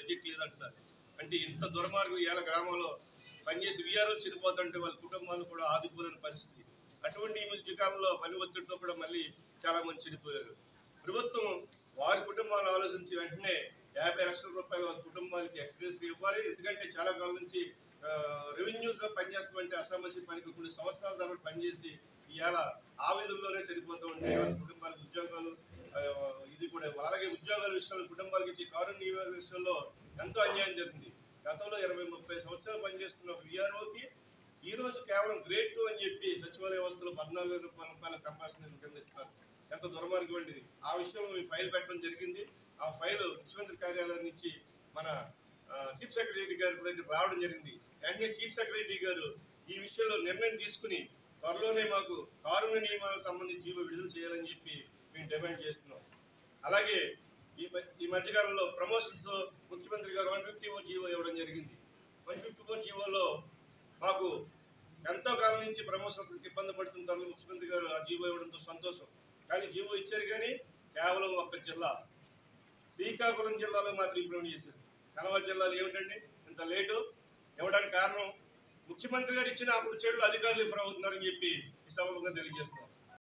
Budget లేదంటున్నారు. అంటే ఇంత దుర్మార్గం ఇవాళ గ్రామంలో పనిచేసి వీఆర్ఓ చనిపోతుంటే వాళ్ళ కుటుంబాలు కూడా ఆదుకోలేని పరిస్థితి. అటువంటి ఈ మధ్యకాలంలో పని ఒత్తిడితో కూడా మళ్ళీ చాలా మంది చనిపోయారు. ప్రభుత్వం వారి కుటుంబాలను ఆలోచించి వెంటనే 50 లక్షల రూపాయలు వారి కుటుంబానికి ఎక్స్‌గ్రేస్ ఇవ్వాలి. ఎందుకంటే చాలా కాలం నుంచి రెవెన్యూగా పనిచేస్తామంటే అసామస్య పనికి కొన్ని సంవత్సరాల తరబడి పనిచేసి ఇవాళ ఆ విధుల్లోనే చనిపోతూ ఉంటే వాళ్ళ కుటుంబాలకు ఉద్యోగాలు ఇది కూడా అలాగే ఉద్యోగాల విషయంలో కుటుంబాలకు ఇచ్చే కారుణ్య విషయంలో ఎంతో అన్యాయం జరిగింది. గతంలో 20-30 సంవత్సరాలు పనిచేస్తున్న ఒక వీఆర్ఓకి ఈ రోజు కేవలం గ్రేడ్ 2 అని చెప్పి సచివాలయ వ్యవస్థలో 14,000 రూపాయల కంపాషన్ కింద ఇస్తారు. ఎంత దుర్మార్గం అండి. ఆ విషయంలో మేము ఫైల్ పెట్టడం జరిగింది. ఆ ఫైల్ ముఖ్యమంత్రి కార్యాలయం నుంచి మన చీఫ్ సెక్రటరీ గారి దగ్గర రావడం జరిగింది. వెంటనే చీఫ్ సెక్రటరీ గారు ఈ విషయంలో నిర్ణయం తీసుకుని త్వరలోనే మాకు కారుణ్య నియమాలకు సంబంధించి జీవో విడుదల చేయాలని చెప్పి మేము డిమాండ్ చేస్తున్నాం. అలాగే ఈ మధ్యకాలంలో ప్రమోషన్స్ ముఖ్యమంత్రి గారు 154 జీవో ఇవ్వడం జరిగింది. 154 జీవోలో మాకు ఎంతో కాలం నుంచి ప్రమోషన్లకు ఇబ్బంది పడుతున్న తరుణంలో ముఖ్యమంత్రి గారు ఆ జీవో ఇవ్వడంతో సంతోషం. కానీ జీవో ఇచ్చారు కానీ కేవలం ఒక్క జిల్లా శ్రీకాకుళం జిల్లాలో మాత్రం ఇంప్లిమెంట్ చేశారు. కనవ జిల్లాలో ఏమిటండి ఇంత లేటు ఇవ్వడానికి కారణం ముఖ్యమంత్రి గారు ఇచ్చిన అప్పుడు చెడులు అధికారులు విఫలమవుతున్నారని చెప్పి ఈ సభగా తెలియజేస్తున్నారు.